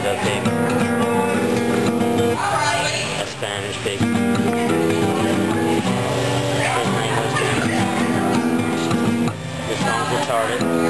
a pig. A Spanish pig. His name was James. The song's retarded.